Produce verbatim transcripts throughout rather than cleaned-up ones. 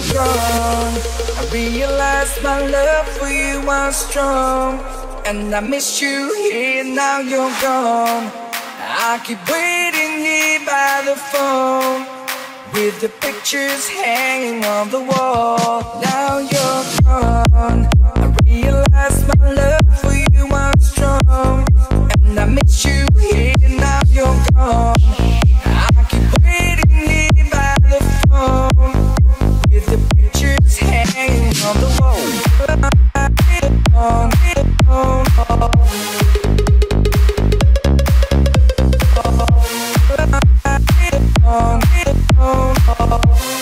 gone, I realized my love for you was strong. And I miss you here, now you're gone. I keep waiting here by the phone, with the pictures hanging on the wall. Now you're gone, I realize my love for you was strong. And I miss you here, now you're gone. I keep waiting here by the phone, with the pictures hanging on the wall. On, on, on. On, on, on.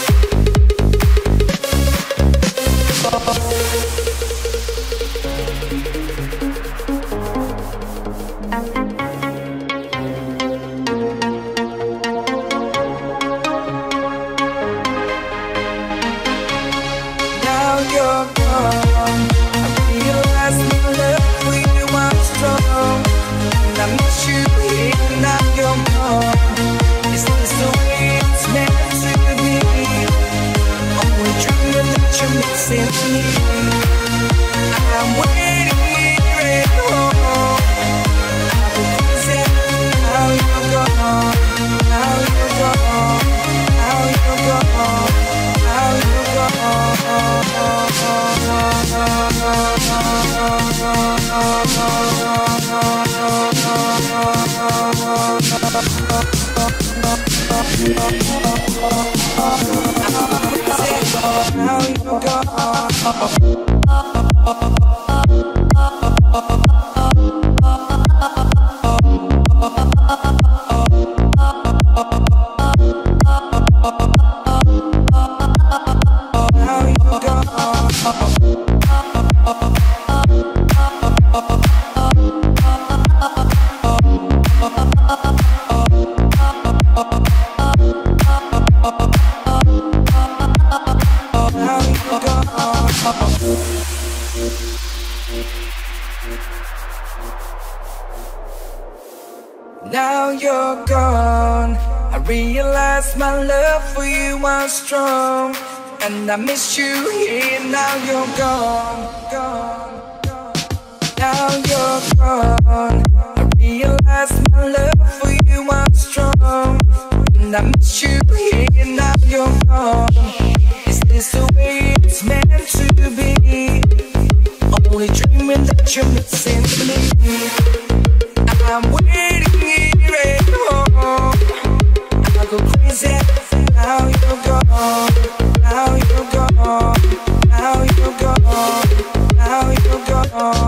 Now you're gone, I realize my love for you was strong. And I miss you here, now you're gone. Is this the way it's meant to be? Only dreaming that you're missing me. I'm waiting here at home. I've been losing, now you're gone. Now you're gone, now you're gone. Now you're gone. Now you're gone. Now you're gone, I realize my love for you was strong. And I miss you here, now you're gone, gone, gone. Now you're gone, I realize my love for you was strong. And I miss you here, now you're gone. Is this the way it's meant to be? Only dreaming that you're missing me. I'm waiting here at home. I go crazy. Now you're gone. Now you're gone. Now you're gone. Now you're gone.